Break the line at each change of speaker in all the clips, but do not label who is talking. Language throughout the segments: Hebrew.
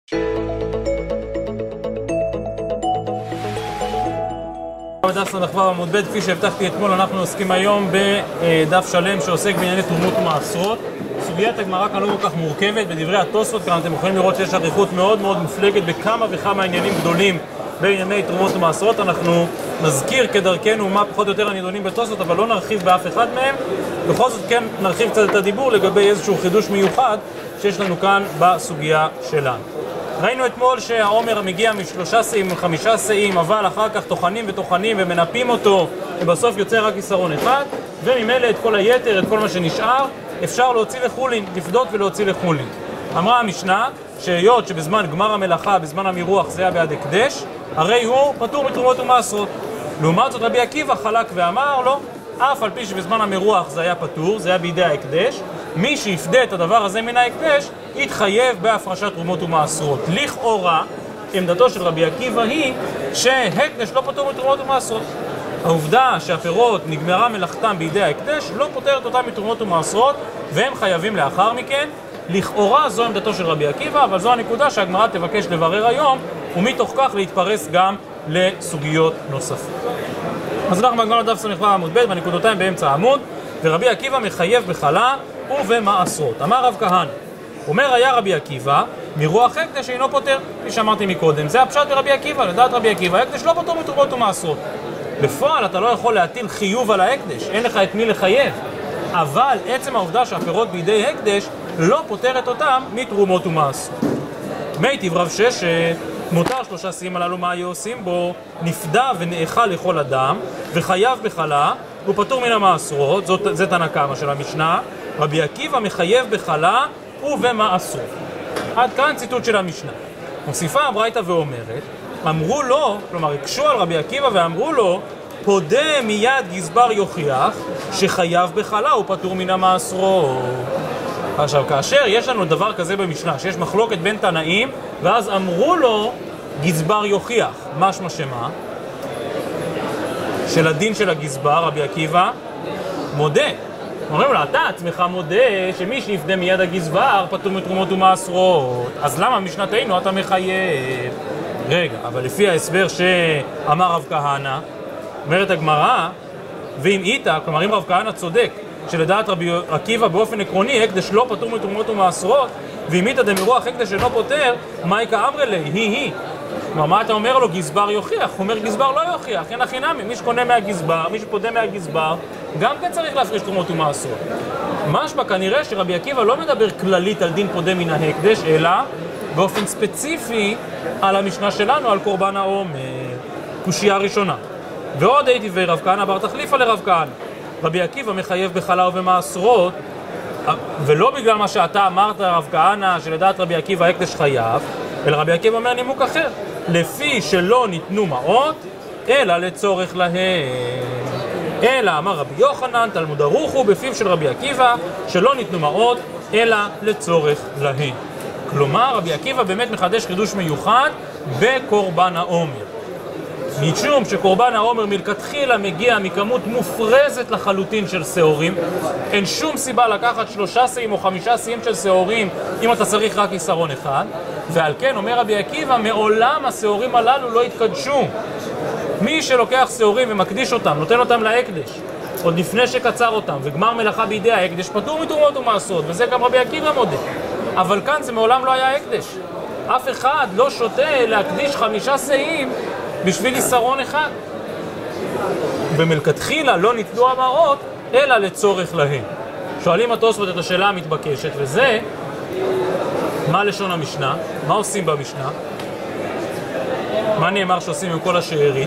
בדף ס"ו עמוד ב', כפי שהבטחתי אתמול, אנחנו עוסקים היום בדף שלם שעוסק בענייני תרומות ומעשרות. סוגיית הגמרא כאן לא כל כך מורכבת, בדברי התוספות כאן אתם יכולים לראות שיש אריכות מאוד מאוד מופלגת בכמה וכמה עניינים גדולים בענייני תרומות ומעשרות. אנחנו נזכיר כדרכנו מה פחות או יותר הנידונים בתוספות, אבל לא נרחיב באף אחד מהם. בכל זאת כן נרחיב קצת את הדיבור לגבי איזשהו חידוש מיוחד שיש לנו כאן בסוגיה שלנו. ראינו אתמול שהעומר מגיע מ3 שאים ו5 שאים, אבל אחר כך טוחנים וטוחנים ומנפים אותו, ובסוף יוצא רק עיסרון אחד, וממילא את כל היתר, את כל מה שנשאר, אפשר להוציא לחולין, לפדות ולהוציא לחולין. אמרה המשנה שהיות שבזמן גמר המלאכה, בזמן המירוח זה היה בעד הקדש, הרי הוא פטור מתרומות ומעשרות. לעומת זאת רבי עקיבא חלק ואמר לו, אף על פי שבזמן המירוח זה היה פטור, זה היה בידי ההקדש, מי שיפדה את הדבר הזה מן ההקדש, יתחייב בהפרשת תרומות ומעשרות. לכאורה, עמדתו של רבי עקיבא היא שהקדש לא פטור מתרומות ומעשרות. העובדה שהפירות נגמרה מלאכתם בידי ההקדש לא פותרת אותם מתרומות ומעשרות, והם חייבים לאחר מכן. לכאורה זו עמדתו של רבי עקיבא, אבל זו הנקודה שהגמרא תבקש לברר היום, ומתוך כך להתפרס גם לסוגיות נוספות. אז אנחנו מגמרא דף ס"ו עמוד ב' בנקודותיים באמצע העמוד, ורבי עקיבא מחייב בחלה ובמעשרות. אמר רב כהנא, אומר היה רבי עקיבא, מרוח הקדש אינו פותר, כפי שאמרתי מקודם, זה הפשט ברבי עקיבא, לדעת רבי עקיבא, הקדש לא פותר מתרומות ומעשרות. בפועל אתה לא יכול להטיל חיוב על ההקדש, אין לך את מי לחייב, אבל עצם העובדה שהפירות בידי הקדש לא פותרת אותם מתרומות ומעשרות. מיטיב רב ששת, מותר 3 שאים הללו מה היו עושים בו, נפדה ונאכל לכל אדם, וחייב בחלה, הוא פטור מן המעשרות, זה תנא קמא של המשנה, רבי עקיבא מחייב בחלה ובמעשרות. עד כאן ציטוט של המשנה. מוסיפה הברייתא ואומרת, אמרו לו, כלומר הקשו על רבי עקיבא ואמרו לו, פודה מיד גזבר יוכיח שחייב בחלה הוא פטור מן המעשרות. עכשיו, כאשר יש לנו דבר כזה במשנה, שיש מחלוקת בין תנאים, ואז אמרו לו גזבר יוכיח, משמע שמה? של הדין של הגזבר, רבי עקיבא, מודה. אומרים לו, אתה עצמך מודה שמי שיפדה מיד הגזבר פטור מתרומות ומעשרות. אז למה משנתנו אתה מחייב? רגע, אבל לפי ההסבר שאמר רב כהנא, אומרת הגמרא, ואם איתה, כלומר אם רב כהנא צודק, שלדעת רבי עקיבא באופן עקרוני, הקדש לא פטור מתרומות ומעשרות, ואם איתה דמרוח הקדש אינו פוטר, מהי כאמרי לי? היא. כלומר, מה אתה אומר לו? גזבר יוכיח. הוא אומר גזבר לא יוכיח, אין הכי נמי. מי שקונה מהגזבר, מי שפודה מהגזבר, גם כן צריך להפריש תרומות ומעשרות. משמע כנראה שרבי עקיבא לא מדבר כללית על דין פודה מן ההקדש, אלא באופן ספציפי על המשנה שלנו, על קורבן העומר. קושייה ראשונה. ועוד הייתי ורב כהנא בר תחליפה לרב כהנא. רבי עקיבא מחייב בחלה ובמעשרות, ולא בגלל מה שאתה אמרת רב כהנא שלדעת רבי עקיבא הקדש חייב, אלא רבי עקיבא אומר נימוק אחר, לפי שלא ניתנו מעות אלא לצורך להם. אלא אמר רבי יוחנן תלמוד ערוך הוא בפיו של רבי עקיבא שלא ניתנו מעות אלא לצורך להם. כלומר רבי עקיבא באמת מחדש חידוש מיוחד בקורבן העומר, משום שקורבן העומר מלכתחילה מגיע מכמות מופרזת לחלוטין של שעורים. אין שום סיבה לקחת 3 שאים או 5 שאים של שעורים אם אתה צריך רק עיסרון אחד, ועל כן אומר רבי עקיבא מעולם השעורים הללו לא התקדשו. מי שלוקח שעורים ומקדיש אותם, נותן אותם להקדש עוד לפני שקצר אותם וגמר מלאכה בידי ההקדש, פטור מתרומות ומעשרות, וזה גם רבי עקיבא מודה. אבל כאן זה מעולם לא היה הקדש, אף אחד לא שותה להקדיש 5 שאים בשביל עיסרון אחד, ומלכתחילה לא ניתנו המעות אלא לצורך להם. שואלים התוספות את השאלה המתבקשת, וזה מה לשון המשנה? מה עושים במשנה? מה נאמר שעושים עם כל השארית?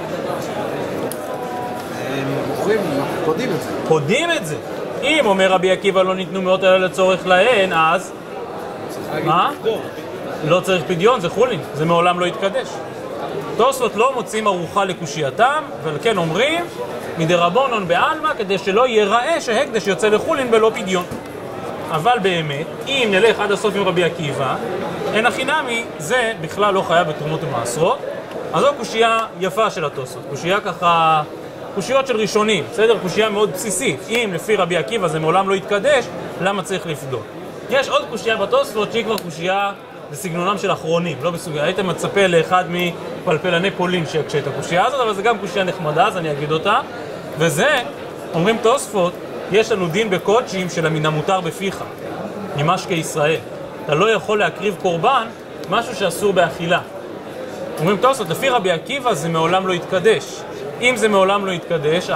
פודים את זה.
פודים את זה. אם אומר רבי עקיבא לא ניתנו מעות אלא לצורך להן, אז מה? לא צריך פדיון, זה חולין, זה מעולם לא יתקדש. תוספות לא מוצאים ארוחה לקושייתם, ולכן אומרים מדרבנן בעלמא, כדי שלא ייראה שהקדש יוצא לחולין בלא פדיון. אבל באמת, אם נלך עד הסוף עם רבי עקיבא, אין הכי נמי, זה בכלל לא חייב בתרומות ומעשרות. אז זו קושייה יפה של התוספות, קושייה ככה, קושיות של ראשונים, בסדר? קושייה מאוד בסיסית. אם לפי רבי עקיבא זה מעולם לא יתקדש, למה צריך לפדות? יש עוד קושייה בתוספות שהיא כבר קושייה בסגנונם של אחרונים, לא בסוגיה. הייתם מצפה לאחד מפלפלני פולין שיקשה את הקושייה הזאת, אבל זה גם קושייה נחמדה, אז אני אגיד אותה. וזה, אומרים תוספות, יש לנו דין בקודשים של המין המותר בפיך, ממשקי ישראל. אתה לא יכול להקריב קורבן, משהו שאסור באכילה. אומרים תוספות, לפי רבי עקיבא זה מעולם לא יתקדש. אם זה מעולם לא יתקדש,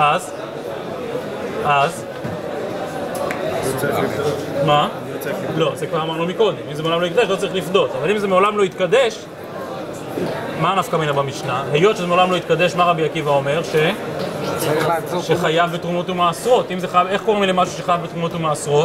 אז? מה? לא, זה כבר אמרנו מקודם. אם זה מעולם לא יתקדש, לא צריך לפדות. אבל אם זה מעולם לא יתקדש, מה נפקא מינה במשנה? היות שזה מעולם לא יתקדש, מה רבי עקיבא אומר? שחייב בתרומות ומעשרות. אם זה חייב, איך קוראים למשהו שחייב בתרומות ומעשרות?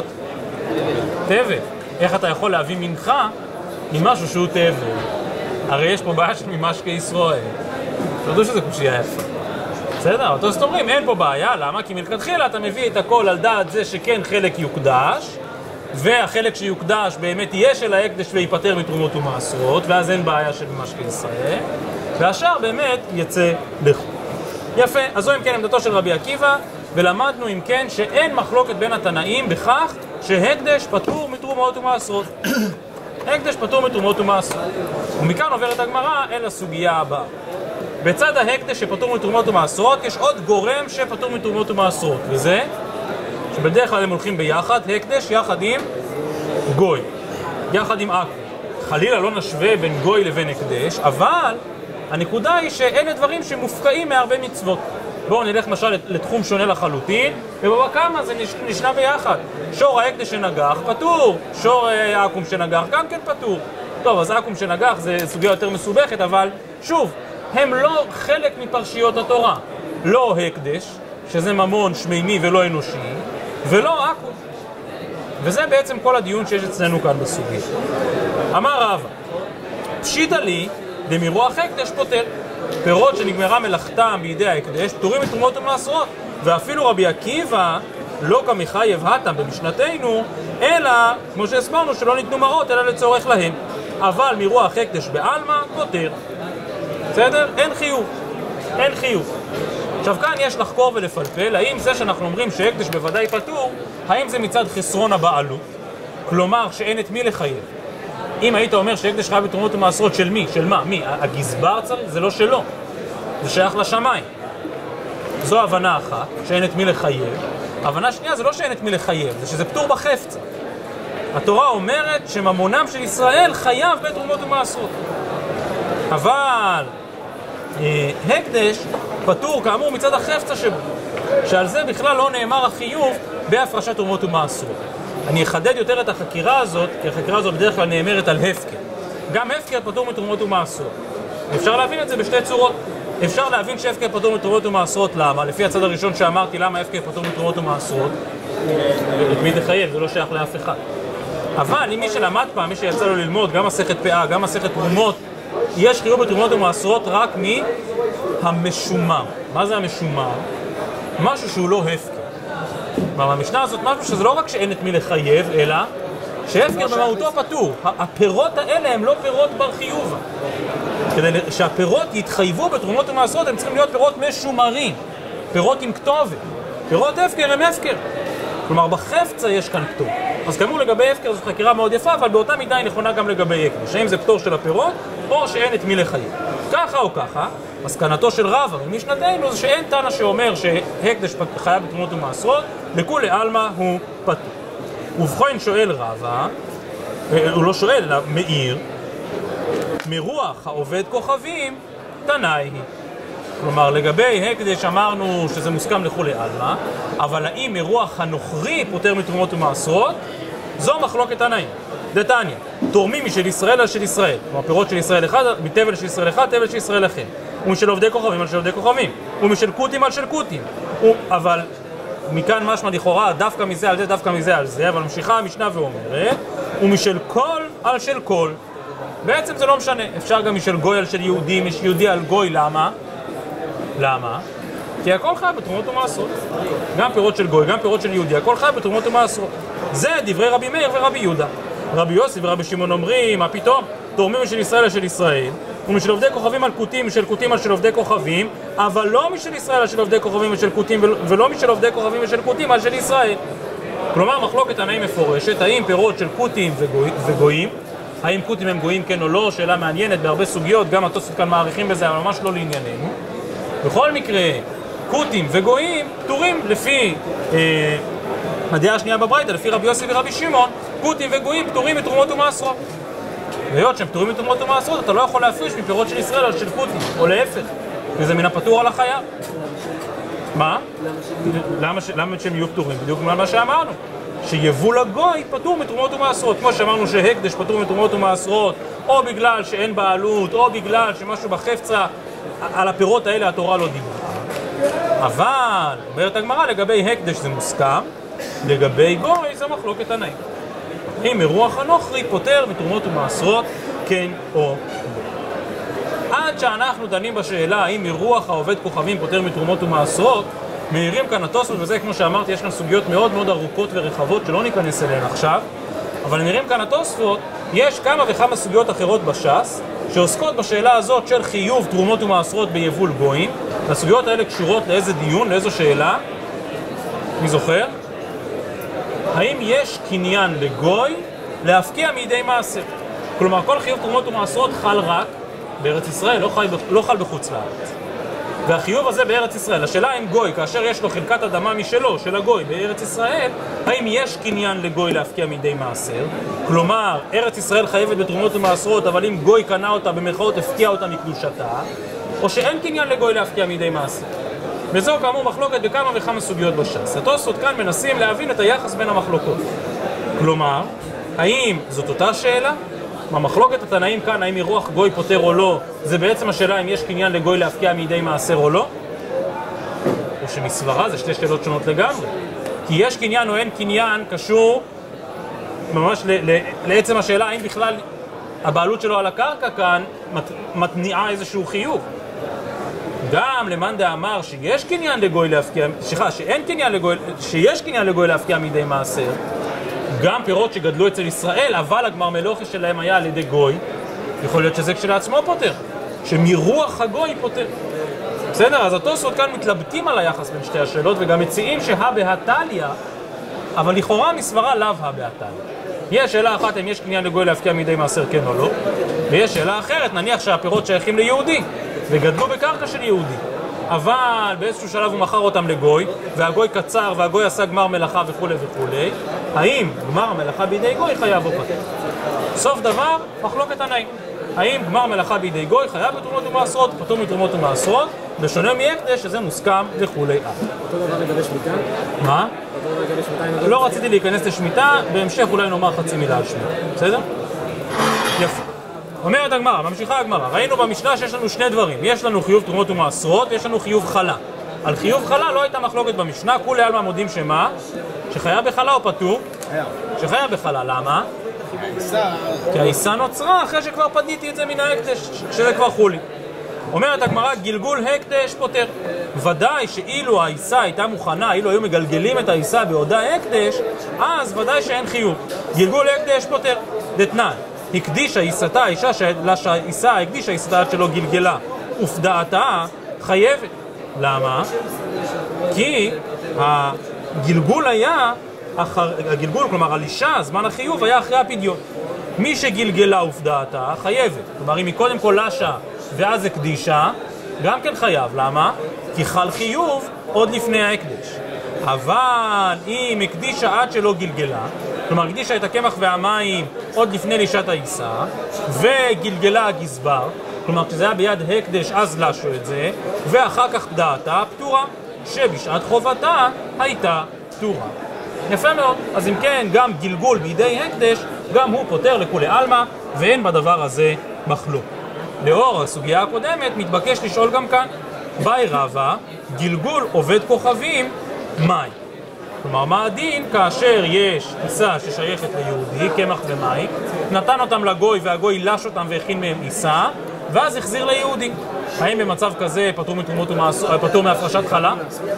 טבל. איך אתה יכול להביא מנחה ממשהו שהוא טבל? הרי יש פה בעיה של ממשקי ישראל. תדעו שזה קושייה יפה. בסדר? אותו זאת אומרים, אין פה בעיה. למה? כי מלכתחילה אתה מביא את הכל על דעת זה שכן חלק יוקדש, והחלק שיוקדש באמת יהיה של ההקדש ויפטר מתרומות ומעשרות, ואז אין בעיה של ממשקי ישראל, והשאר באמת יצא לחו. יפה, אז זו אם כן עמדתו של רבי עקיבא, ולמדנו אם כן שאין מחלוקת בין התנאים בכך שהקדש פטור מתרומות ומעשרות. הקדש פטור מתרומות ומעשרות. ומכאן עוברת הגמרא אל הסוגיה הבאה. בצד ההקדש שפטור מתרומות ומעשרות יש עוד גורם שפטור מתרומות ומעשרות, וזה שבדרך כלל הם הולכים ביחד, הקדש יחד עם גוי, יחד עם עכו. חלילה לא נשווה בין גוי לבין הקדש, אבל הנקודה היא שאלה דברים שמופקעים מהרבה מצוות. בואו נלך משל לתחום שונה לחלוטין, ובבא קמא זה נשנה ביחד. שור ההקדש שנגח פטור, שור העכו"ם שנגח גם כן פטור. טוב, אז העכו"ם שנגח זה סוגיה יותר מסובכת, אבל שוב, הם לא חלק מפרשיות התורה. לא הקדש, שזה ממון שמימי ולא אנושי, ולא עכו"ם. וזה בעצם כל הדיון שיש אצלנו כאן בסוגיה. אמר רבא, פשיטא לי דמרוח הקדש פוטר. פירות שנגמרה מלאכתם בידי ההקדש פטורים מתרומות ומעשרות. ואפילו רבי עקיבא לא כמחייב התם במשנתנו, אלא, כמו שהסברנו, שלא ניתנו מעות אלא לצורך להם. אבל מרוח הקדש בעלמא פוטר. בסדר? אין חיוב. אין חיוב. עכשיו כאן יש לחקור ולפלפל, האם זה שאנחנו אומרים שהקדש בוודאי פטור, האם זה מצד חסרון הבעלות? כלומר שאין את מי לחייב. אם היית אומר שהקדש חייב בתרומות ומעשרות של מי? של מה? מי? הגזבר צריך? זה לא שלו. זה שייך לשמיים. זו הבנה אחת, שאין את מי לחייב. הבנה שנייה זה לא שאין את מי לחייב, זה שזה פטור בחפצה. התורה אומרת שממונם של ישראל חייב בתרומות ומעשרות. אבל הקדש פטור כאמור מצד החפצה שבו, שעל זה בכלל לא נאמר החיוב בהפרשת תרומות ומעשרות. אני אחדד יותר את החקירה הזאת, כי החקירה הזאת בדרך כלל נאמרת על הפקר. גם הפקר פטור מתרומות ומעשרות. אפשר להבין את זה בשתי צורות. אפשר להבין שהפקר פטור מתרומות ומעשרות, למה? לפי הצד הראשון שאמרתי, למה הפקר פטור מתרומות ומעשרות? את מי תחייב? זה לא שייך לאף אחד. אבל אם מי שלמד פעם, מי שיצא לו ללמוד, גם מסכת פאה, גם מסכת תרומות, יש חיוב בתרומות ומעשרות רק מהמשומר. מה זה המשומר? משהו שהוא לא הפקר. במשנה הזאת משהו שזה לא רק שאין את מי לחייב, אלא שהפקר במהותו פטור. הפירות האלה הם לא פירות בר חיובה. כדי שהפירות יתחייבו בתרומות ומעשרות, הם צריכים להיות פירות משומרים. פירות עם כתובת. פירות הפקר הם הפקר. כלומר, בחפצה יש כאן פטור. אז כאמור לגבי הפקר זו חקירה מאוד יפה, אבל באותה מידה היא נכונה גם לגבי הקדש. האם זה פטור של הפירות, או שאין את מי לחייב. ככה או ככה, מסקנתו של רבא ומשנתנו זה שאין תנא שאומר שהקדש חייב בתרומות ומעשרות, לכולי עלמא הוא פטור. ובכן שואל רבא, הוא לא שואל, אלא מאיר, מרוח העובד כוכבים, תנאי היא. כלומר, לגבי הקדש אמרנו שזה מוסכם לכולי עלמא, אבל האם מרוח הנוכרי פוטר מתרומות ומעשרות? זו מחלוקת תנאים. דתניא, תורמים משל ישראל על של ישראל. כלומר, פירות של ישראל אחד, מתבל של ישראל אחד, תבל של ישראל אחר. ומשל עובדי כוכבים על של עובדי כוכבים. ומשל קוטים על של קוטים. אבל מכאן משמע לכאורה, דווקא מזה על זה, דווקא מזה על זה, אבל ממשיכה המשנה ואומרת, ומשל כל על של כל. בעצם זה לא משנה. אפשר גם משל גוי על של יהודי, משל יהודי על גוי, למה? למה? כי הכל חייב בתרומות ומעשרות. גם פירות של גוי, גם פירות של יהודי, הכל חייב בתרומות ומעשרות. זה דברי רבי מאיר ורבי יהודה. רבי יוסי ורבי שמעון אומרים, מה פתאום? תורמים משל ישראל על של ישראל, ומשל עובדי כוכבים על קוטים, משל קוטים על של עובדי כוכבים, אבל לא משל ישראל על של עובדי כוכבים ושל קוטים, ולא משל עובדי כוכבים ושל קוטים על של ישראל. כלומר, מחלוקת תנאים מפורשת, האם פירות של קוטים וגויים, האם כותים הם גויים כן או לא, שאלה מעניינת בהרבה סוגיות, גם התוספות כאן מעריכים בזה, אבל ממש לא לענייננו. בכל מקרה, כותים וגויים פטורים לפי הדעה השנייה בברייתא, לפי רבי יוסי ורבי שמעון, כותים וגויים פטורים מתרומות ומעשרות. והיות שהם פטורים מתרומות ומעשרות, אתה לא יכול להפריש מפירות של ישראל או של כותים, או להפך, וזה מן הפטור על החייב. מה? למה שהם יהיו פטורים? בדיוק מה שאמרנו, שיבול הגוי פטור מתרומות ומעשרות, כמו שאמרנו שהקדש פטור מתרומות ומעשרות, או בגלל שאין בעלות, או בגלל שמשהו בחפצה, על הפירות האלה התורה לא דיברה. אבל, אומרת הגמרא, לגבי הקדש זה מוסכם, לגבי גוי זה מחלוקת תנאים. אם מרוח הנוכרי פוטר מתרומות ומעשרות, כן או לא. עד שאנחנו דנים בשאלה האם מרוח העובד כוכבים פוטר מתרומות ומעשרות, מהירים כאן התוספות, וזה כמו שאמרתי, יש כאן סוגיות מאוד מאוד ארוכות ורחבות שלא ניכנס אליהן עכשיו, אבל מהירים כאן התוספות, יש כמה וכמה סוגיות אחרות בש"ס, שעוסקות בשאלה הזאת של חיוב תרומות ומעשרות ביבול גויים. הסוגיות האלה קשורות לאיזה דיון, לאיזו שאלה, מי זוכר? האם יש קניין לגוי להפקיע מידי מעשר? כלומר, כל חיוב תרומות ומעשרות חל רק בארץ ישראל, לא חל בחוץ לארץ. והחיוב הזה בארץ ישראל, השאלה אם גוי, כאשר יש לו חלקת אדמה משלו, של הגוי בארץ ישראל, האם יש קניין לגוי להפקיע מידי מעשר? כלומר, ארץ ישראל חייבת בתרומות ומעשרות, אבל אם גוי קנה אותה במרכאות, הפקיע אותה מקדושתה, או שאין קניין לגוי להפקיע מידי מעשר. וזו כאמור מחלוקת בכמה וכמה סוגיות בש"ס. התוספות כאן מנסים להבין את היחס בין המחלוקות. כלומר, האם זאת אותה שאלה? המחלוקת התנאים כאן, האם מרוח גוי פוטר או לא, זה בעצם השאלה אם יש קניין לגוי להפקיע מידי מעשר או לא? או שמסברה זה שתי שאלות שונות לגמרי. כי יש קניין או אין קניין קשור ממש לעצם השאלה האם בכלל הבעלות שלו על הקרקע כאן מתניעה איזשהו חיוב. גם למאן דאמר שיש קניין לגוי להפקיע, שיש קניין לגוי להפקיע מידי מעשר, גם פירות שגדלו אצל ישראל, אבל הגמר מלוכי שלהם היה על ידי גוי, יכול להיות שזה כשלעצמו פוטר, שמרוח הגוי פוטר. בסדר? אז התוספות כאן מתלבטים על היחס בין שתי השאלות, וגם מציעים שהא בהתליא, אבל לכאורה מסברה לאו הא בהתליא. יש שאלה אחת אם יש קניין לגוי להפקיע מידי מעשר כן או לא, ויש שאלה אחרת, נניח שהפירות שייכים ליהודי, וגדלו בקרקע של יהודי, אבל באיזשהו שלב הוא מכר אותם לגוי, והגוי קצר והגוי עשה גמר מלאכה וכו' וכו', האם גמר המלאכה בידי גוי חייב או פטור? סוף דבר, מחלוקת תנאים. האם גמר מלאכה בידי גוי חייב בתרומות ומעשרות, פטור מתרומות ומעשרות, בשונה מהקדש שזה מוסכם וכו'.
אותו דבר לגבי שמיטה?
מה?
אותו דבר לגבי שמיטה?
לא רציתי להיכנס לשמיטה, בהמשך אולי נאמר חצי מילה על שמיטה, בסדר? יפה. אומרת הגמרא, ממשיכה הגמרא, ראינו במשנה שיש לנו שני דברים, יש לנו חיוב תרומות ומעשרות ויש לנו חיוב חלה. על חיוב חלה לא הייתה מחלוקת במשנה, כולי עלמא מודים שמה? שחייב בחלה או פטור? שחייב בחלה, למה? כי העיסה נוצרה אחרי שכבר פדיתי את זה מן ההקדש, שזה כבר חולי. אומרת הגמרא, גלגול הקדש פוטר. ודאי שאילו העיסה הייתה מוכנה, אילו היו מגלגלים את העיסה בעודה הקדש, אז ודאי שאין חיוב. גלגול הקדש פוטר. דתנן, הקדישה עיסתה, האישה שהעיסה הקדישה עיסתה עד שלא גלגלה, ופדעתה חייבת. למה? כי הגלגול היה, הגלגול, כלומר על אישה, זמן החיוב היה אחרי הפדיון. מי שגלגלה ופדעתה חייבת. כלומר, אם היא קודם כל לשה ואז הקדישה, גם כן חייב. למה? כי חל חיוב עוד לפני ההקדש. אבל אם הקדישה עד שלא גלגלה, כלומר, הקדישה את הקמח והמים עוד לפני לישת העיסה, וגלגלה הגזבר, כלומר, כשזה היה ביד הקדש אז לשו את זה, ואחר כך פדעתה פטורה, שבשעת חובתה הייתה פטורה. יפה מאוד. אז אם כן, גם גלגול בידי הקדש, גם הוא פותר לכולי עלמא, ואין בדבר הזה מחלוק. לאור הסוגיה הקודמת, מתבקש לשאול גם כאן, באי רבא, גלגול עובד כוכבים, מים. כלומר, מה הדין כאשר יש עיסה ששייכת ליהודי, קמח ומים, נתן אותם לגוי והגוי לש אותם והכין מהם עיסה, ואז החזיר ליהודי. האם במצב כזה פטור מהפרשת חלה?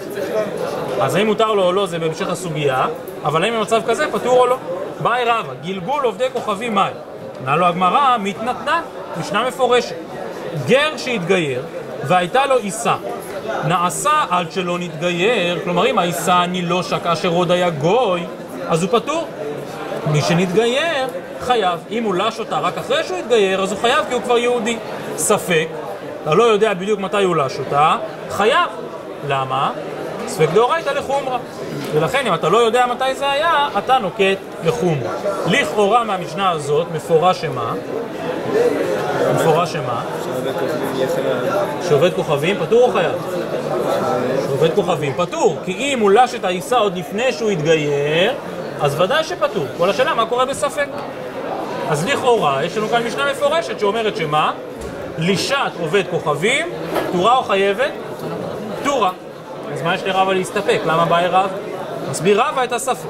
אז האם מותר לו או לא זה בהמשך הסוגיה, אבל האם במצב כזה פטור או לא? באי רבא, גלגול עובדי כוכבים מים. ענה לו הגמרא, מתנתנה, משנה מפורשת. גר שהתגייר והייתה לו עיסה, נעשה עד שלא נתגייר, כלומר אם העיסה נילושה כאשר עוד היה גוי, אז הוא פטור. מי שנתגייר חייב. אם הוא לש אותה רק אחרי שהוא התגייר, אז הוא חייב כי הוא כבר יהודי. ספק, אתה לא יודע בדיוק מתי הוא לש אותה, חייב. למה? ספק דאורייתא לחומרא. ולכן אם אתה לא יודע מתי זה היה, אתה נוקט לחומרא. לכאורה מהמשנה הזאת מפורש שמה? מפורש שמה? שעובד כוכבים פטור או חייב? שעובד כוכבים פטור, כי אם הוא לש את העיסה עוד לפני שהוא התגייר, אז ודאי שפטור. כל השאלה מה קורה בספק. אז לכאורה יש לנו כאן משנה מפורשת שאומרת שמה? לישת עובד כוכבים, פטורה או חייבת? פטורה. אז מה יש לרבא להסתפק? למה בא רב? מסביר רבא את הספק.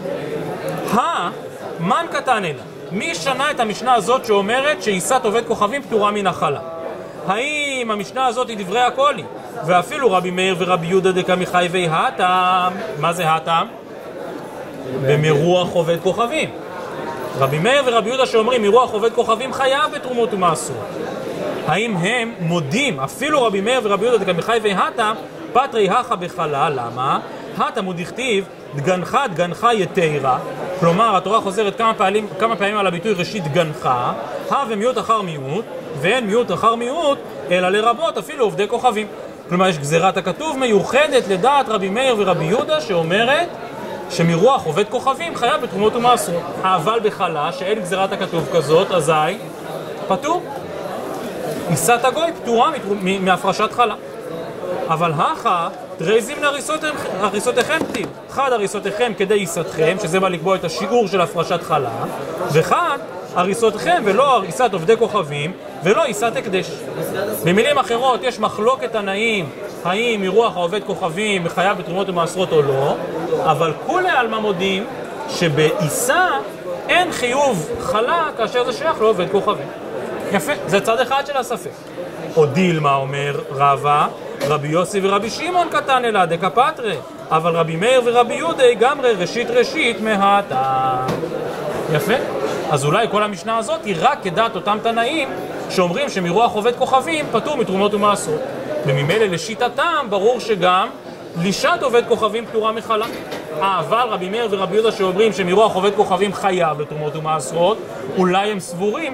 מן קטן אלא. מי שנה את המשנה הזאת שאומרת שעיסת עובד כוכבים פטורה מן החלה? האם המשנה הזאת היא דברי הקולי? ואפילו רבי מאיר ורבי יהודה דקמחייבי הטעם. מה זה הטעם? במרוח עובד כוכבים. רבי מאיר ורבי יהודה שאומרים מרוח עובד כוכבים חייב בתרומות ומעשרות. האם הם מודים, אפילו רבי מאיר ורבי יהודה דקמחייבי הטעם, פטרי הכה בחלה? למה? הטעם הוא דכתיב דגנך יתירה, כלומר התורה חוזרת כמה פעמים על הביטוי ראשית דגנך, ומיעוט אחר מיעוט, ואין מיעוט אחר מיעוט, אלא לרבות אפילו עובדי כוכבים. כלומר יש גזירת הכתוב מיוחדת לדעת רבי מאיר ורבי יהודה שאומרת שמרוח עובד כוכבים חייב בתרומות ומעשרות. אבל בחלה שאין גזירת הכתוב כזאת, אזי פטור. עיסת הגוי פטורה מהפרשת חלה. אבל הכה תרייזים להריסותיכם כתיב. חד הריסותיכם כדי עיסתכם, שזה בא לקבוע את השיעור של הפרשת חלה, וחד הריסותיכם ולא עיסת עובדי כוכבים ולא עיסת הקדש. במילים אחרות יש מחלוקת תנאים האם מרוח העובד כוכבים מחייב בתרומות ומעשרות או לא, אבל כולי עלמא מודים שבעיסה אין חיוב חלה כאשר זה שייך לעובד כוכבים. יפה, זה צד אחד של הספק. או דילמה אומר רבא, רבי יוסי ורבי שמעון קטן אלא דקפטרי, אבל רבי מאיר ורבי יהודה גמרי ראשית מהטעם. יפה. אז אולי כל המשנה הזאת היא רק כדעת אותם תנאים שאומרים שמרוח עובד כוכבים פטור מתרומות ומעשרות. וממילא לשיטתם ברור שגם לישת עובד כוכבים פטורה מחלה. אבל רבי מאיר ורבי יהודה שאומרים שמרוח עובד כוכבים חייב לתרומות ומעשרות, אולי הם סבורים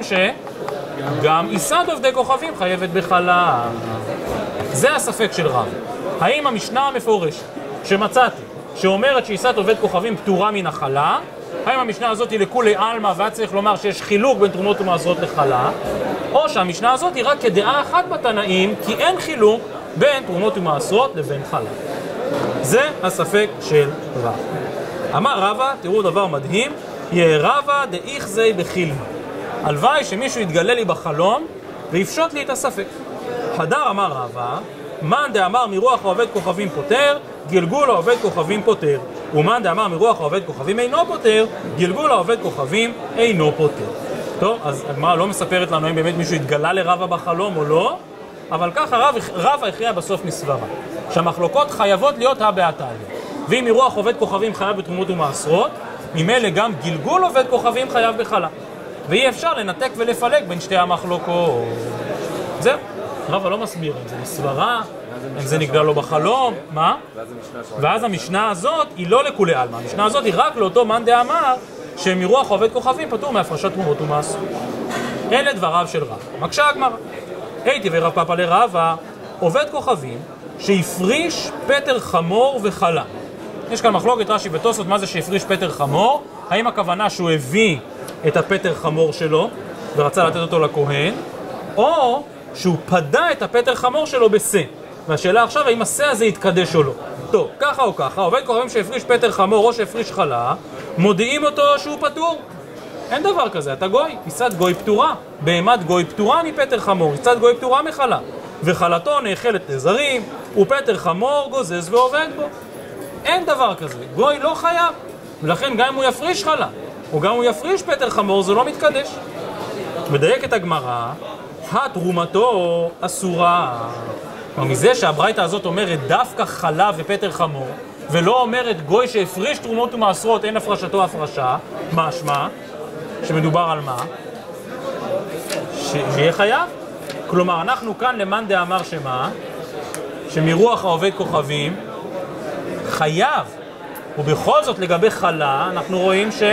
שגם עיסת עובדי כוכבים חייבת בחלה. זה הספק של רב. האם המשנה המפורשת שמצאתי שאומרת שעיסת עובד כוכבים פטורה מן החלה, האם המשנה הזאת היא לכולי עלמא ואת צריך לומר שיש חילוק בין תרומות ומעשרות לחלה, או שהמשנה הזאת היא רק כדעה אחת בתנאים כי אין חילוק בין תרומות ומעשרות לבין חלה. זה הספק של רב. אמר רבא, תראו דבר מדהים, יהיה רבא דאיכזי בחילמה. הלוואי שמישהו יתגלה לי בחלום ויפשוט לי את הספק. הדר אמר רבא, מן דאמר מרוח העובד כוכבים פוטר, גלגול העובד כוכבים פוטר. ומן דאמר מרוח העובד כוכבים אינו פוטר, גלגול העובד כוכבים אינו פוטר. טוב, אז הגמרא לא מספרת לנו אם באמת מישהו התגלה לרבא בחלום או לא, אבל ככה רבא הכריע בסוף מסברה, שהמחלוקות חייבות להיות הבעתליה. ואם מרוח עובד כוכבים חייב בתרומות ומעשרות, ממילא גם גלגול עובד כוכבים חייב בחלה. ואי אפשר לנתק ולפלג בין שתי המחלוקות. זהו. רבא לא מסביר אם זה מסברה, אם זה נגלה לו בחלום, מה? ואז המשנה הזאת היא לא לכולי עלמא, המשנה הזאת היא רק לאותו מאן דאמר שמרוח עובד כוכבים פטור מהפרשת תרומות ומעשרות. אלה דבריו של רבא. מקשה הגמרא. הייתי ורב פפא לרבא, עובד כוכבים שהפריש פטר חמור וחלה. יש כאן מחלוקת רש"י ותוספות מה זה שהפריש פטר חמור, האם הכוונה שהוא הביא את הפטר חמור שלו ורצה לתת אותו לכהן, או שהוא פדה את הפטר חמור שלו בשה. והשאלה עכשיו האם השה הזה יתקדש או לא. טוב, ככה או ככה, עובד כוכבים שהפריש פטר חמור או שהפריש חלה, מודיעים אותו שהוא פטור. אין דבר כזה, אתה גוי, עיסת גוי פטורה, בהמת גוי פטורה מפטר חמור, עיסת גוי פטורה מחלה, וחלתו נאכלת לזרים, ופטר חמור גוזז ועובד בו. אין דבר כזה, גוי לא חייב, ולכן גם אם הוא יפריש חלה, או גם אם הוא יפריש פטר חמור, זה לא מתקדש. מדייק את הגמרא, התרומתו אסורה. מזה שהברייתא הזאת אומרת דווקא חלה ופטר חמור, ולא אומרת גוי שהפריש תרומות ומעשרות אין הפרשתו הפרשה, משמע שמדובר על מה? שיהיה חייב. כלומר אנחנו כאן למאן דאמר שמה? שמרוח העובד כוכבים חייב. ובכל זאת לגבי חלה אנחנו רואים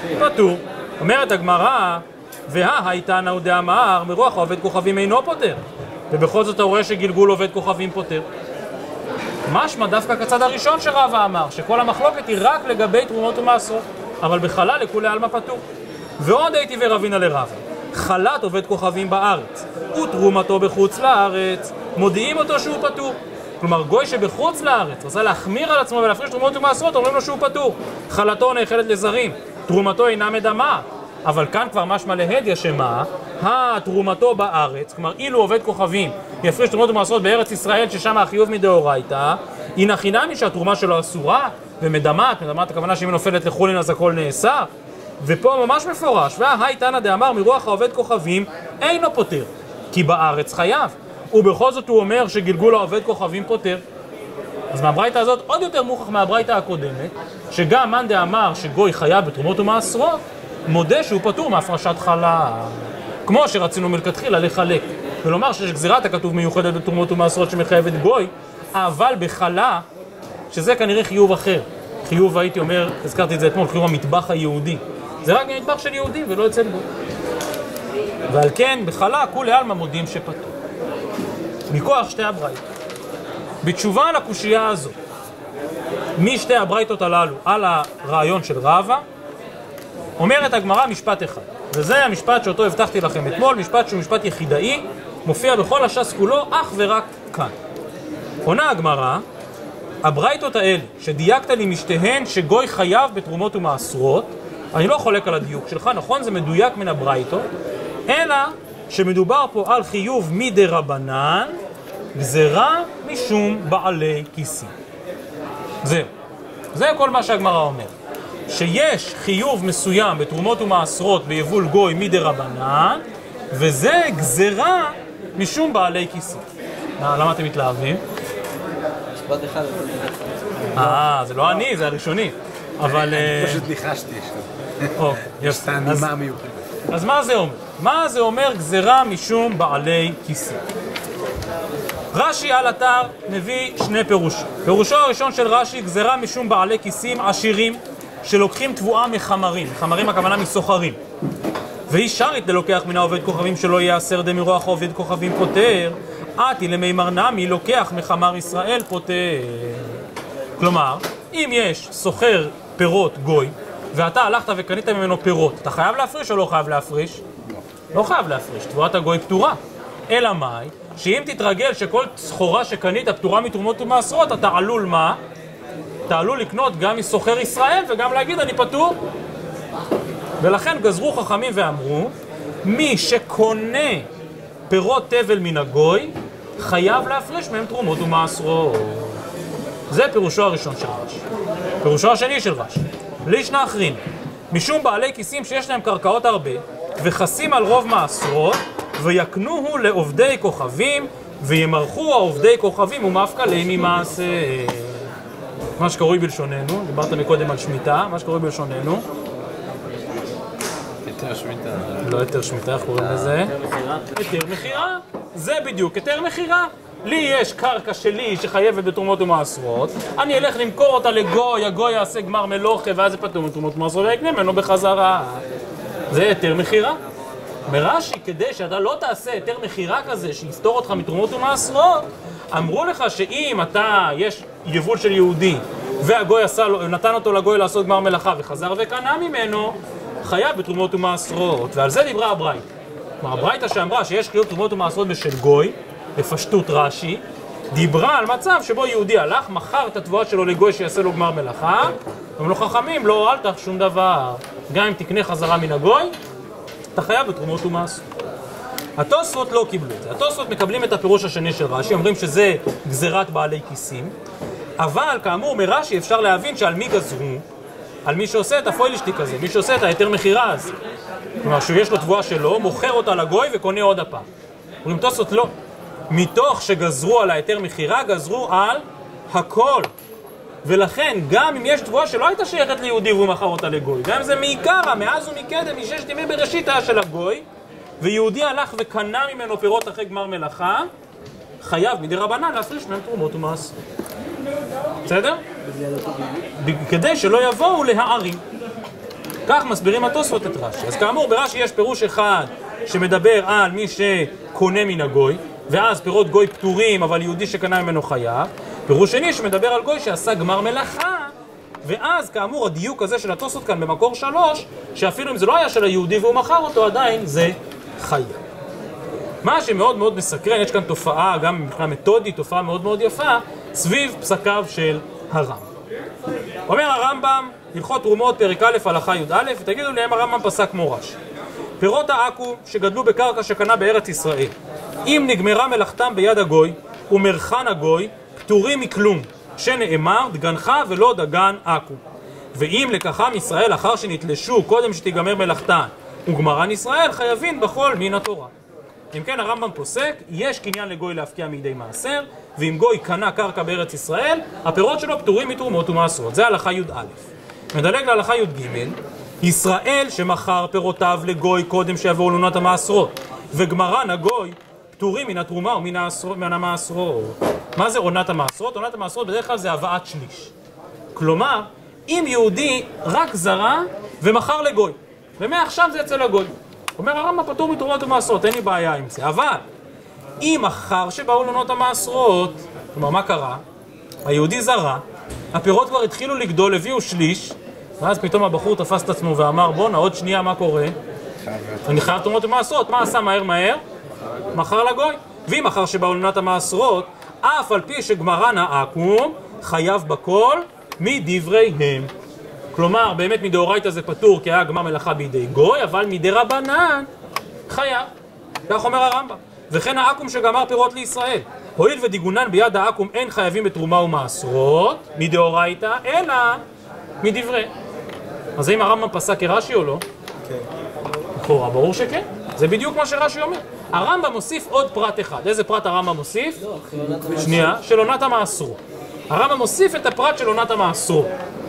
פטור. אומרת הגמרא, והייתנא הוא דאמר, מרוח העובד כוכבים אינו פוטר. ובכל זאת אתה רואה שגלגול עובד כוכבים פוטר. משמע דווקא כצד הראשון שרבא אמר, שכל המחלוקת היא רק לגבי תרומות ומעשרות, אבל בחלה לכולי עלמא פטור. ועוד הייתי ורבינה לרבא, חלת עובד כוכבים בארץ, ותרומתו בחוץ לארץ, מודיעים אותו שהוא פטור. כלומר, גוי שבחוץ לארץ רצה להחמיר על עצמו ולהפריש תרומות ומעשרות, אומרים לו שהוא פטור. חלתו נאכלת לזרים, תרומתו אינה מדמה. אבל כאן כבר משמע להדיא שמה, התרומתו בארץ, כלומר אילו עובד כוכבים יפריש תרומות ומעשרות בארץ ישראל ששם החיוב מדאורייתא, היא נחינמי שהתרומה שלו אסורה ומדמת, מדמת הכוונה שאם היא נופלת לחולין אז הכל נאסר. ופה ממש מפורש, והייתנא דאמר מרוח העובד כוכבים אינו פוטר, כי בארץ חייב. ובכל זאת הוא אומר שגלגול העובד כוכבים פוטר. אז מהברייתא הזאת עוד יותר מוכח מהברייתא הקודמת, שגם מאן דאמר שגוי חייב בתרומות ומעשרות, מודה שהוא פטור מהפרשת חלה. כמו שרצינו מלכתחילה לחלק, ולומר שיש גזירת הכתוב מיוחדת בתרומות ומעשרות שמחייבת גוי, אבל בחלה, שזה כנראה חיוב אחר. חיוב, הייתי אומר, הזכרתי את זה אתמול, חיוב המטבח היהודי. זה רק מטבח של יהודים ולא אצל גוי. ועל כן, בחלה, כולי עלמא מודים שפטור. מכוח שתי הברייתות. בתשובה על הקושייה הזו, משתי הברייתות הללו על הרעיון של רבא, אומרת הגמרא משפט אחד, וזה המשפט שאותו הבטחתי לכם אתמול, משפט שהוא משפט יחידאי, מופיע בכל הש"ס כולו, אך ורק כאן. עונה הגמרא, הברייתות האלה, שדייקת לי משתיהן שגוי חייב בתרומות ומעשרות, אני לא חולק על הדיוק שלך, נכון? זה מדויק מן הברייתות, אלא שמדובר פה על חיוב מדרבנן, גזרה משום בעלי כיסים. זה כל מה שהגמרא אומר. שיש חיוב מסוים בתרומות ומעשרות ביבול גוי מדרבנן, וזה גזרה משום בעלי כיסים. למה אתם מתלהבים?
משפט אחד.
זה לא אני, זה הראשוני. אבל...
אני פשוט ניחשתי שם. יש את הנימה המיוחדת.
אז מה זה אומר? מה זה אומר גזרה משום בעלי כיסים? רש"י על אתר מביא שני פירושים. פירושו הראשון של רש"י, גזרה משום בעלי כיסים עשירים שלוקחים תבואה מחמרים. מחמרים הכוונה מסוחרים. והיא שרית ללוקח מן העובד כוכבים שלא יאסר דמרוח עובד כוכבים פוטר, עתי למימר נמי לוקח מחמר ישראל פוטר. כלומר, אם יש סוחר פירות גוי, ואתה הלכת וקנית ממנו פירות, אתה חייב להפריש או לא חייב להפריש? לא חייב להפריש, תבואת הגוי פטורה. אלא מאי? שאם תתרגל שכל סחורה שקנית פטורה מתרומות ומעשרות, אתה עלול מה? אתה עלול לקנות גם מסוחר ישראל וגם להגיד אני פטור. ולכן גזרו חכמים ואמרו, מי שקונה פירות תבל מן הגוי, חייב להפריש מהם תרומות ומעשרות. זה פירושו הראשון של רש"י. פירושו השני של רש"י, לישנא אחרין, משום בעלי כיסים שיש להם קרקעות הרבה, וחסים על רוב מעשרות, ויקנוהו לעובדי כוכבים, וימרחו העובדי כוכבים ומפקלי ממעשה. מה שקרוי בלשוננו, דיברת מקודם על שמיטה, מה שקרוי בלשוננו.
היתר שמיטה.
לא היתר שמיטה, איך קוראים לזה? היתר מחירה. זה בדיוק, היתר מחירה. לי יש קרקע שלי שחייבת בתרומות ומעשרות, אני אלך למכור אותה לגוי, הגוי יעשה גמר מלוכה, ואז זה פטור מתרומות ומעשרות ויקנה ממנו בחזרה. זה היתר מחירה. מרש"י, כדי שאתה לא תעשה היתר מחירה כזה שיסתור אותך מתרומות ומעשרות, אמרו לך שאם אתה, יש יבול של יהודי, והגוי נתן אותו לגוי לעשות גמר מלאכה וחזר וקנה ממנו, חייב בתרומות ומעשרות. ועל זה דיברה הברייתא. כלומר, הברייתא שאמרה שיש חיוב תרומות ומעשרות בשל גוי, בפשטות רש"י, דיברה על מצב שבו יהודי הלך, מכר את התבואה שלו לגוי שיעשה לו גמר מלאכה, אמרו חכמים, לא, אל תח שום דבר. גם אם תקנה חזרה מן הגוי, אתה חייב בתרומות ומעשרות. התוספות לא קיבלו את זה. התוספות מקבלים את הפירוש השני של רש"י, אומרים שזה גזירת בעלי כיסים, אבל כאמור מרש"י אפשר להבין שעל מי גזרו? על מי שעושה את הפוילשטיק הזה, מי שעושה את היתר מחירה הזה. כלומר, שיש לו תבואה שלו, מוכר אותה לגוי וקונה עוד הפעם. אומרים תוספות לא. מתוך שגזרו על היתר מחירה, גזרו על הכל. ולכן, גם אם יש תבואה שלא הייתה שייכת ליהודי והוא מכר אותה לגוי, גם אם זה מעיקרא, מאז ומקדם, מששת ימי בראשית היה של הגוי, ויהודי הלך וקנה ממנו פירות אחרי גמר מלאכה, חייב מדרבנן להפריש מהם תרומות ומעשרות. בסדר? כדי שלא יבואו להערים. כך מסבירים התוספות את רש"י. אז כאמור, ברש"י יש פירוש אחד שמדבר על מי שקונה מן הגוי, ואז פירות גוי פטורים, אבל יהודי שקנה ממנו חייב. פירוש שני שמדבר על גוי שעשה גמר מלאכה, ואז כאמור הדיוק הזה של התוספות כאן במקור 3, שאפילו אם זה לא היה של היהודי והוא מכר אותו, עדיין זה חייב. מה שמאוד מאוד מסקרן, יש כאן תופעה, גם מבחינה מתודית, תופעה מאוד מאוד יפה, סביב פסקיו של הרמב"ם. אומר הרמב"ם, הלכות תרומות, פרק א', הלכה י"א, ותגידו לי, האם הרמב"ם פסק כמו רש"י. פירות העכו"ם שגדלו בקרקע שקנה בארץ ישראל, אם נגמרה מלאכתם ביד הגוי ומרחן הגוי, פטורים מכלום, שנאמר דגנך ולא דגן עכו"ם. ואם לקחם ישראל אחר שנתלשו קודם שתיגמר מלאכתן וגמרן ישראל, חייבים בכל מן התורה. אם כן הרמב"ם פוסק, יש קניין לגוי להפקיע מידי מעשר, ואם גוי קנה קרקע בארץ ישראל, הפירות שלו פטורים מתרומות ומעשרות. זה הלכה י"א. מדלג להלכה י"ג, ישראל שמכר פירותיו לגוי קודם שיבואו לעונת המעשרות, וגמרן הגוי פטורים מן התרומה ומן המעשרות. מה זה עונת המעשרות? עונת המעשרות בדרך כלל זה הבאת שליש. כלומר, אם יהודי רק זרה ומכר לגוי, ומעכשיו זה יצא לגוי. אומר הרמב"ם פטור מתרומות ומעשרות, אין לי בעיה עם זה. אבל אם אחר שבאו לעונות המעשרות, כלומר מה קרה? היהודי זרה, הפירות כבר התחילו לגדול, הביאו שליש, ואז פתאום הבחור תפס את עצמו ואמר, בוא, עוד שנייה מה קורה? אני חייב תרומות ומעשרות. מה עשה מהר? מכר לגוי. ואם אחר שבאו לעונות המעשרות, אף על פי שגמרן העכו"ם חייב בכל מדבריהם. כלומר, באמת מדאורייתא זה פטור כי היה גמר מלאכה בידי גוי, אבל מדרבנן חייב. כך אומר הרמב"ם. וכן העכו"ם שגמר פירות לישראל, הואיל ודיגונן ביד העכו"ם אין חייבים בתרומה ומעשרות, מדאורייתא, אלא מדברי. אז האם הרמב"ם פסק כרש"י או לא? כן. לכאורה, ברור שכן. זה בדיוק מה שרש"י אומר. הרמב"ם מוסיף עוד פרט אחד. איזה פרט הרמב"ם מוסיף? שנייה, של עונת המעשרות. הרמב"ם מוסיף את הפרט של עונת המעשרות.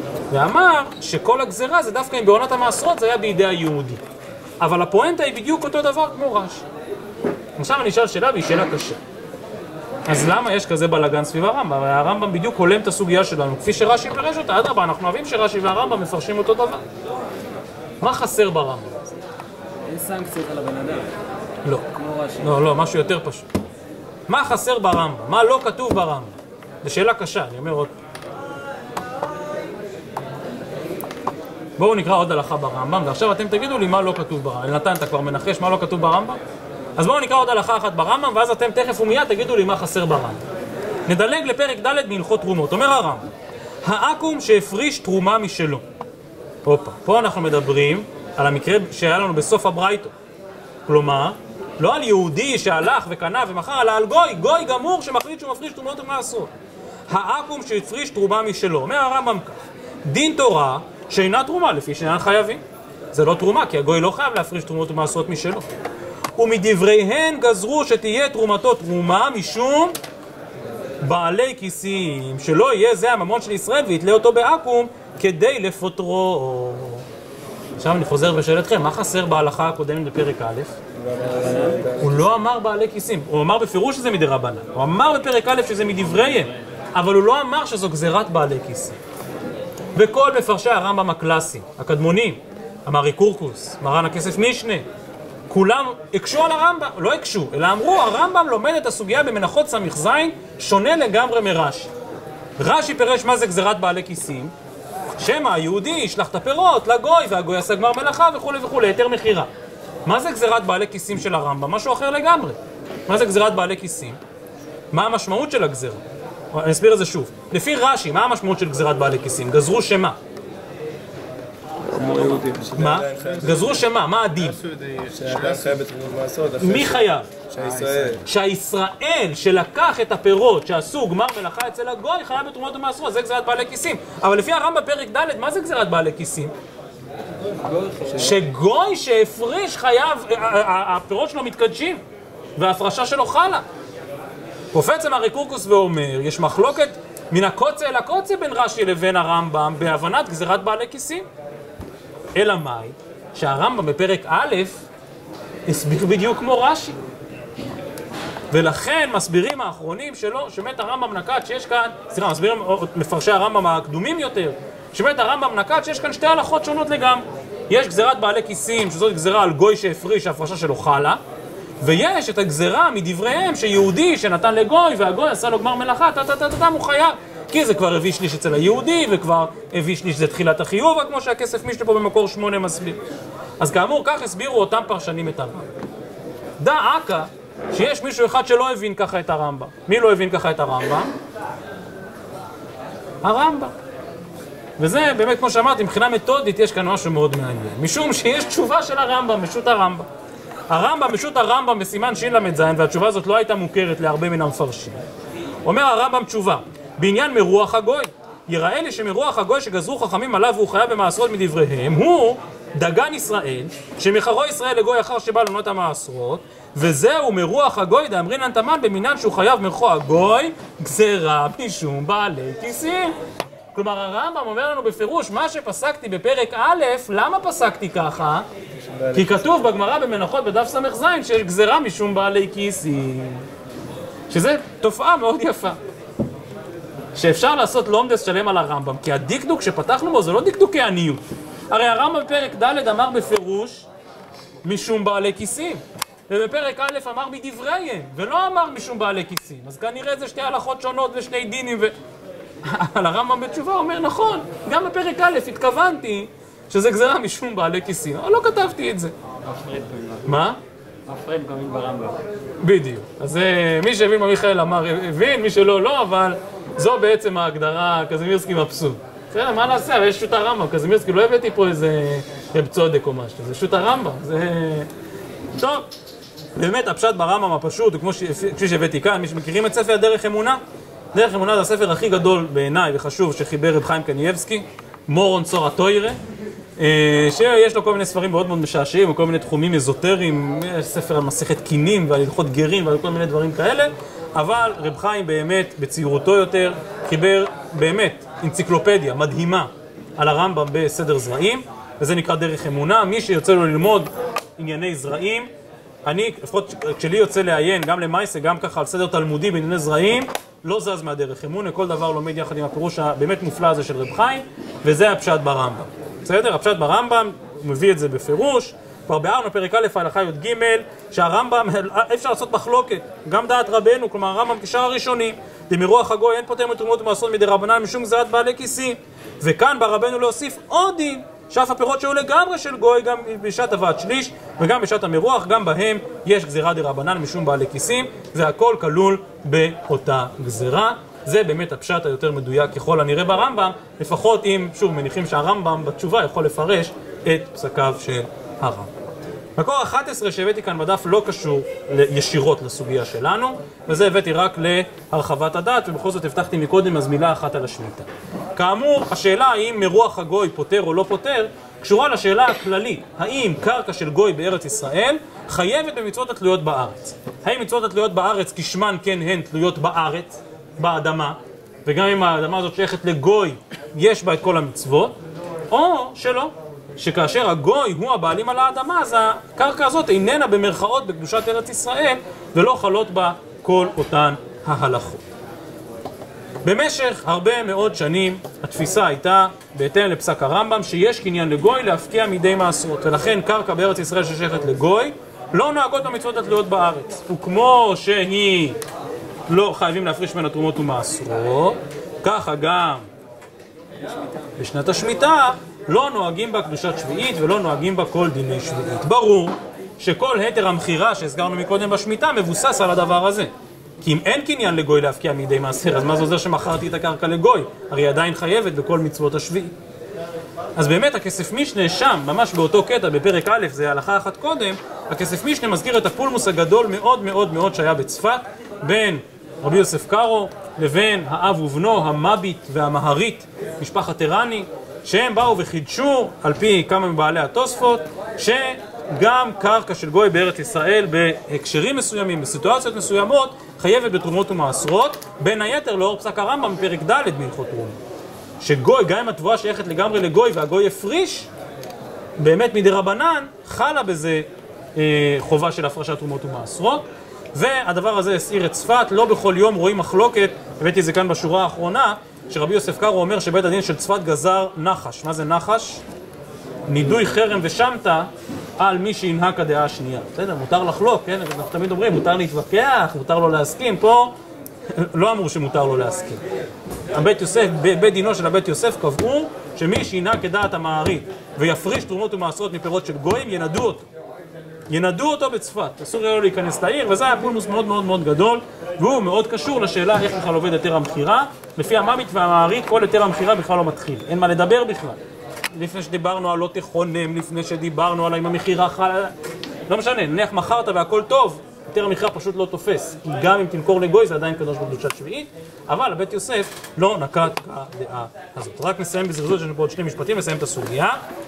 ואמר שכל הגזרה זה דווקא אם בעונת המעשרות זה היה בידי היהודי. אבל הפואנטה היא בדיוק אותו דבר כמו רש"י. עכשיו אני אשאל שאלה והיא שאלה קשה. אז למה יש כזה בלגן סביב הרמב"ם? הרמב"ם בדיוק הולם את הסוגיה שלנו, כפי שרש"י פירש אותה. אדרבה, אנחנו אוהבים שרש"י והרמב"ם מפרשים אותו דבר. מה חסר ברמב"ם?
אין סנקציות על הבן אדם.
לא.
כמו רש"י.
לא, משהו יותר פשוט. מה חסר ברמב"ם? מה לא כתוב ברמב"ם? זו שאלה קשה, אני אומר עוד פעם. בואו נקרא עוד הלכה ברמב"ם, ועכשיו אתם תגידו לי מה לא כתוב ברמב"ם. נתן, אתה כבר מנחש מה לא כתוב ברמב"ם? אז בואו נקרא עוד הלכה אחת ברמב"ם, ואז אתם תכף ומיד תגידו לי מה חסר ברמב"ם. נדלג לפרק ד' מהלכות תרומות. אומר הרמב"ם, העכו"ם שהפריש תרומה משלו. פה אנחנו מדברים על המקרה שהיה לנו בסוף הברייתא. כלומר, לא על יהודי שהלך וקנה ומכר, אלא על גוי גמור שמחליט שהוא מפריש תרומות ומעשרות. העכו"ם שהפריש תרומה משלו. אומר הרמב"ם כך, דין תורה שאינה תרומה לפי שאינן חייבים. זה לא תרומה, כי הגוי לא חייב להפריש תרומות ומעשרות משלו. ומדבריהן גזרו שתהיה תרומתו תרומה משום בעלי כיסים, שלא יהיה זה הממון של ישראל ויתלה אותו בעכו"ם כדי לפוטרו. עכשיו אני חוזר בשאלתכם, מה חסר בהלכה הקודמת בפרק א'? הוא לא אמר בעלי כיסים, הוא אמר בפירוש שזה מדרבנן, הוא אמר בפרק א' שזה מדבריהם, אבל הוא לא אמר שזו גזירת בעלי כיסים. וכל מפרשי הרמב"ם הקלאסי, הקדמונים, אמרי קורקוס, מרן הכסף משנה, כולם הקשו על הרמב"ם, לא הקשו, אלא אמרו, הרמב"ם לומד את הסוגיה במנחות ס"ז שונה לגמרי מרש"י. רש"י פירש מה זה גזירת בעלי כיסים, שמא היהודי ישלח את הפירות לגוי, והגוי עשה גמר מלאכה וכו' וכו', היתר מכירה. מה זה גזירת בעלי כיסים של הרמב"ם? משהו אחר לגמרי. מה זה גזירת בעלי כיסים? מה המשמעות של הגזירה? אני אסביר את זה שוב. לפי רש"י, מה המשמעות של גזירת בעלי כיסים? גזרו שמה? מה? גזרו שמה? מה הדין? מי חייב? שהישראל שלקח את הפירות שעשו גמר מלאכה אצל הגוי חייב בתרומות ומעשרות. זה גזירת בעלי כיסים. אבל לפי הרמב"ם פרק ד', מה זה גזירת בעלי כיסים? שגוי שהפריש חייב, הפירות שלו מתקדשים וההפרשה שלו חלה. קופץ אמרי קורקוס ואומר, יש מחלוקת מן הקוצה אל הקוצה בין רש"י לבין הרמב"ם בהבנת גזירת בעלי כיסים. אלא מאי? שהרמב"ם בפרק א' הסביר בדיוק כמו רש"י. ולכן מסבירים האחרונים שלו, שמת הרמב"ם נקט שיש כאן, מסבירים מפרשי הרמב"ם הקדומים יותר, שמת הרמב"ם נקט שיש כאן שתי הלכות שונות לגמרי. יש גזירת בעלי כיסים, שזאת גזירה על גוי שהפריש, ההפרשה שלו חלה, ויש את הגזירה מדבריהם שיהודי שנתן לגוי והגוי עשה לו גמר מלאכה, הוא חייב, כי זה כבר הביא שליש אצל היהודי וכבר הביא שליש, זה תחילת החיוב, כמו שהכסף משנה פה במקור 8 מסביר. אז כאמור, כך הסבירו אותם פרשנים את הרמב"ם. דא עקא שיש מישהו אחד שלא הבין ככה את הרמב"ם. מי לא הבין ככה את הרמב"ם? הרמב"ם. וזה באמת, כמו שאמרתי, מבחינה מתודית יש כאן משהו מאוד מעניין. משום שיש תשובה של הרמב"ם, משו"ת הרמב"ם. משו"ת הרמב"ם בסימן של"ז, והתשובה הזאת לא הייתה מוכרת להרבה מן המפרשים. אומר הרמב"ם תשובה, בעניין מרוח הגוי. יראה לי שמרוח הגוי שגזרו חכמים עליו והוא חייב במעשרות מדבריהם, הוא דגן ישראל, שמחרו ישראל לגוי אחר שבא לענות המעשרות, וזהו מרוח הגוי דאמרינן תמן במינן שהוא חייב מרחו הגוי, גזירה משום בעלי כיסים. כלומר הרמב"ם אומר לנו בפירוש, מה שפסקתי בפרק א', למה פסקתי ככה? כי כתוב בגמרא במנחות בדף ס"ז שיש גזירה משום בעלי כיסים. שזה תופעה מאוד יפה. שאפשר לעשות לומדס שלם על הרמב"ם, כי הדקדוק שפתחנו בו זה לא דקדוקי עניות. הרי הרמב"ם בפרק ד' אמר בפירוש משום בעלי כיסים, ובפרק א' אמר מדבריהם, ולא אמר משום בעלי כיסים. אז כנראה זה שתי הלכות שונות ושני דינים אבל הרמב"ם בתשובה אומר נכון, גם בפרק א' התכוונתי שזה גזירה משום בעלי כיסים, אבל לא כתבתי את זה. מה?
מפריד קוראים ברמב"ם.
בדיוק. אז מי שהבין מה מיכאל אמר הבין, מי שלא לא, אבל זו בעצם ההגדרה, קזמירסקי מבסוט. בסדר, מה נעשה? אבל יש שו"ת הרמב"ם, קזמירסקי לא הבאתי פה איזה רב צודק או משהו, זה שו"ת הרמב"ם, זה... טוב, באמת הפשט ברמב"ם הפשוט, וכמו שהבאתי כאן, מי שמכירים את ספר דרך אמונה? דרך אמונה זה הספר הכי גדול בעיניי וחשוב שחיבר רב חיים קניאבסקי, מורון צור התוירה, שיש לו כל מיני ספרים מאוד מאוד משעשעים וכל מיני תחומים אזוטריים, ספר על מסכת קינים ועל הלכות גרים ועל כל מיני דברים כאלה, אבל רב חיים באמת בצעירותו יותר חיבר באמת אנציקלופדיה מדהימה על הרמב"ם בסדר זרעים, וזה נקרא דרך אמונה. מי שיוצא לו ללמוד ענייני זרעים, אני, לפחות כשלי יוצא לעיין גם למייסה, גם ככה על סדר תלמודי בענייני זרעים, לא זז מהדרך אמונה, כל דבר לומד יחד עם הפירוש הבאמת מופלא הזה של רב חיים, וזה הפשט ברמב"ם. בסדר? הפשט ברמב"ם, הוא מביא את זה בפירוש, כבר ביארנו פרק א' ההלכה י"ג, שהרמב"ם, אפשר לעשות מחלוקת, גם דעת רבנו, כלומר הרמב"ם כשאר הראשונים, דמרוח הגוי אין פוטר מתרומות ומעשרות מדי רבנן משום גזירת בעלי כיסים, וכאן בא רבנו להוסיף עוד דין, שאף הפירות שהיו לגמרי של גוי, גם בשעת הבאת שליש וגם בשעת המרוח, גם בהם יש גזירה דרבנן משום בעלי כיסים, והכל כלול באותה גזירה. זה באמת הפשט היותר מדויק ככל הנראה ברמב"ם, לפחות אם שוב מניחים שהרמב"ם בתשובה יכול לפרש את פסקיו של הרמב"ם. מקור 11 שהבאתי כאן בדף לא קשור ישירות לסוגיה שלנו, וזה הבאתי רק להרחבת הדעת, ובכל זאת הבטחתי מקודם אז מילה אחת על השמיטה. כאמור, השאלה האם מרוח הגוי פותר או לא פותר, קשורה לשאלה הכללית, האם קרקע של גוי בארץ ישראל חייבת במצוות התלויות בארץ? האם מצוות התלויות בארץ כשמן כן הן תלויות בארץ, באדמה, וגם אם האדמה הזאת שייכת לגוי יש בה את כל המצוות, או שלא, שכאשר הגוי הוא הבעלים על האדמה, אז הקרקע הזאת איננה במרכאות בקדושת ארץ ישראל ולא חלות בה כל אותן ההלכות. במשך הרבה מאוד שנים התפיסה הייתה, בהתאם לפסק הרמב"ם, שיש קניין לגוי להפקיע מידי מעשרות, ולכן קרקע בארץ ישראל ששייכת לגוי לא נוהגות במצוות התלויות בארץ, וכמו שהיא לא חייבים להפריש מן התרומות ומעשרות, ככה גם בשנת השמיטה לא נוהגים בה קדושת שביעית ולא נוהגים בה כל דיני שביעית. ברור שכל היתר המחירה שהזכרנו מקודם בשמיטה מבוסס על הדבר הזה. כי אם אין קניין לגוי להפקיע מידי מעשר, אז מה זה עוזר שמכרתי את הקרקע לגוי? הרי עדיין חייבת בכל מצוות השביעית. אז באמת הכסף משנה שם, ממש באותו קטע בפרק א', זה הלכה אחת קודם, הכסף משנה מזכיר את הפולמוס הגדול מאוד מאוד מאוד שהיה בצפת, בין רבי יוסף קארו לבין האב ובנו, המביט והמהרית, משפחת טרני, שהם באו וחידשו, על פי כמה מבעלי התוספות, שגם קרקע של גוי בארץ ישראל בהקשרים מסוימים, בסיטואציות מסוימות, חייבת בתרומות ומעשרות, בין היתר לאור פסק הרמב"ם בפרק ד' בהלכות תרומות. שגוי, גם אם התבואה שייכת לגמרי לגוי והגוי הפריש, באמת מדי רבנן, חלה בזה חובה של הפרשת תרומות ומעשרות, והדבר הזה הסעיר את צפת. לא בכל יום רואים מחלוקת, הבאתי את זה כאן בשורה האחרונה, שרבי יוסף קארו אומר שבית הדין של צפת גזר נחש. מה זה נחש? נידוי חרם ושמתה על מי שינהג הדעה השנייה. בסדר, מותר לחלוק, כן? אנחנו תמיד אומרים, מותר להתווכח, מותר לו להסכים, פה לא אמרו שמותר לו להסכים. הבית יוסף, בית דינו של הבית יוסף קבעו שמי שינהג כדעת המעריד ויפריש תרומות ומעשרות מפירות של גויים, ינדו אותו. ינדו אותו בצפת, אסור לו להיכנס לעיר, וזה היה פולמוס מאוד מאוד מאוד גדול, והוא מאוד קשור לשאלה איך בכלל עובד היתר המכירה. לפי הממית והמעריד, כל היתר המכירה בכלל לא מתחיל, אין מה לדבר בכלל. לפני שדיברנו על לא תכונם, לפני שדיברנו על אם המכירה חלה, לא משנה, נניח מכרת והכל טוב, היתר המכירה פשוט לא תופס, כי גם אם תמכור לגוי זה עדיין קדוש בקדושת שביעית, אבל הבית יוסף לא נקט הדעה הזאת. רק נסיים בזריזות, יש לנו פה עוד 2 משפטים, נסיים את הסוגיה.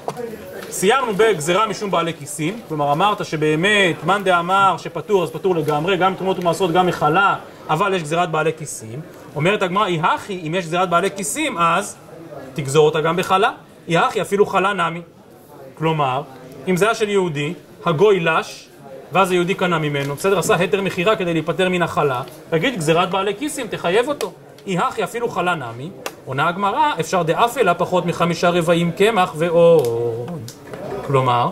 סיירנו בגזרה משום בעלי כיסים, כלומר אמרת שבאמת מאן דאמר שפטור אז פטור לגמרי, גם תרומות ומעשרות גם מחלה, אבל יש גזירת בעלי כיסים. אומרת הגמרא, אי הכי, אם יש גזירת בעלי כיסים אז תגזור אותה גם בחלה, אי הכי אפילו חלה נמי. כלומר, אם זה היה של יהודי, הגוי לש, ואז היהודי קנה ממנו, בסדר, עשה היתר מכירה כדי להיפטר מן החלה, תגיד גזירת בעלי כיסים, תחייב אותו. אי הכי אפילו חלה נמי, עונה הגמרא, אפשר דאפלה פחות מ5 רבעים קמח ועוד. כלומר,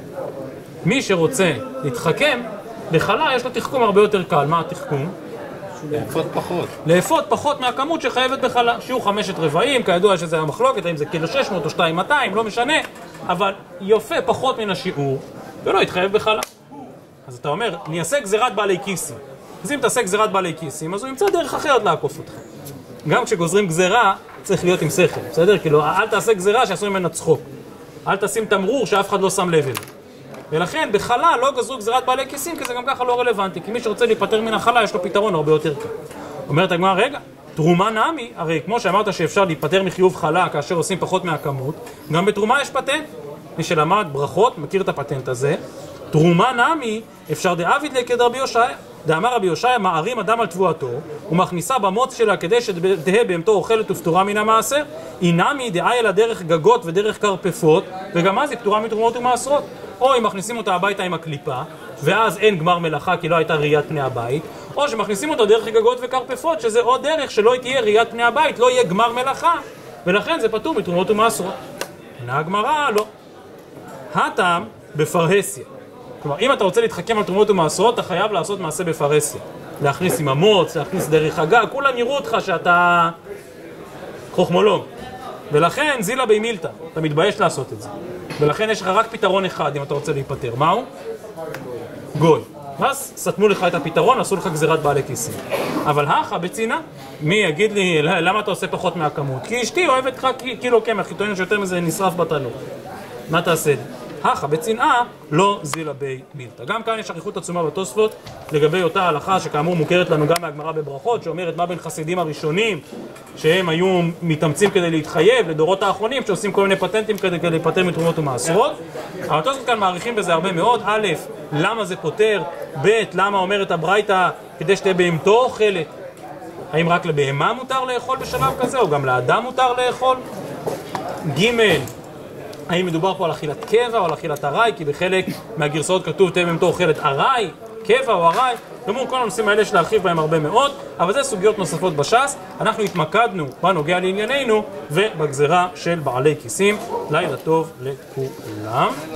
מי שרוצה להתחכם, לחלה יש לו תחכום הרבה יותר קל. מה התחכום?
לאפות פחות.
לאפות פחות מהכמות שחייבת בחלה. שיהיו 5 רבעים, כידוע שזה המחלוקת, האם זה 1.600 או 2.200, לא משנה, אבל יופה פחות מן השיעור, ולא יתחייב בחלה. אז אתה אומר, אני אעשה גזירת בעלי כיסים. אז אם תעשה גזירת בעלי כיסים, אז הוא ימצא דרך אחרת לעקוף אותך. גם כשגוזרים גזירה, צריך להיות עם שכל, בסדר? כאילו, אל תעשה גזירה שעשו ממנה צחוק. אל תשים תמרור שאף אחד לא שם לב אליו. ולכן, בחלה לא גזרו גזירת בעלי כיסים, כי זה גם ככה לא רלוונטי. כי מי שרוצה להיפטר מן החלה, יש לו פתרון הרבה יותר קל. אומרת הגמרא, רגע, תרומה נמי, הרי כמו שאמרת שאפשר להיפטר מחיוב חלה כאשר עושים פחות מהכמות, גם בתרומה יש פטנט. מי שלמד ברכות, מכיר את הפטנט הזה. תרומה נמי, אפשר דאביד לקד רבי יושעיה. דאמר רבי יושעיה, מערים אדם על תבואתו, ומכניסה במוץ שלה כדי שתהא בהמתו אוכלת ופטורה מן המעשר. אינמי דאי אלא דרך גגות ודרך קרפפות, וגם אז היא פטורה מתרומות ומעשרות. או אם מכניסים אותה הביתה עם הקליפה, ואז אין גמר מלאכה כי לא הייתה ראיית פני הבית, או שמכניסים אותה דרך גגות וקרפפות, שזה עוד דרך שלא תהיה ראיית פני הבית, לא יהיה גמר מלאכה, ולכן זה פטור מתרומות ומעשרות. עונה הגמרא, לא. הטעם בפרהסיה. כלומר, אם אתה רוצה להתחכם על תרומות ומעשרות, אתה חייב לעשות מעשה בפרהסיה. להכניס עם המוץ, להכניס דרך הגג, כולם יראו אותך שאתה חוכמולוג. ולכן זילה בי מילתא, אתה מתבייש לעשות את זה. ולכן יש לך רק פתרון אחד אם אתה רוצה להיפטר. מהו? גוי. אז סתמו לך את הפתרון, עשו לך גזירת בעלי כיסים. אבל הכה בצינה, מי יגיד לי למה אתה עושה פחות מהכמות? כי אשתי אוהבת לך קילו קמח, היא טוענת שיותר מזה נשרף בתנור. מה תעשה לי? הכה בצנעה לא זילה בי מילתא. גם כאן יש אריכות עצומה בתוספות לגבי אותה הלכה שכאמור מוכרת לנו גם מהגמרא בברכות, שאומרת מה בין חסידים הראשונים שהם היו מתאמצים כדי להתחייב לדורות האחרונים שעושים כל מיני פטנטים כדי להיפטר מתרומות ומעשרות. אבל התוספות כאן מעריכים בזה הרבה מאוד. א', למה זה פותר? ב', למה אומרת הברייתא כדי שתהיה בהמתו אוכלת? האם רק לבהמה מותר לאכול בשלב כזה או גם לאדם מותר לאכול? ג', האם מדובר פה על אכילת קבע או על אכילת ארעי? כי בחלק מהגרסאות כתוב תהיה בהמתו אוכלת ארעי, קבע או ארעי. כלומר, כל הנושאים האלה יש להרחיב בהם הרבה מאוד, אבל זה סוגיות נוספות בש"ס. אנחנו התמקדנו בנוגע לענייננו ובגזרה של בעלי כיסים. לילה טוב לכולם.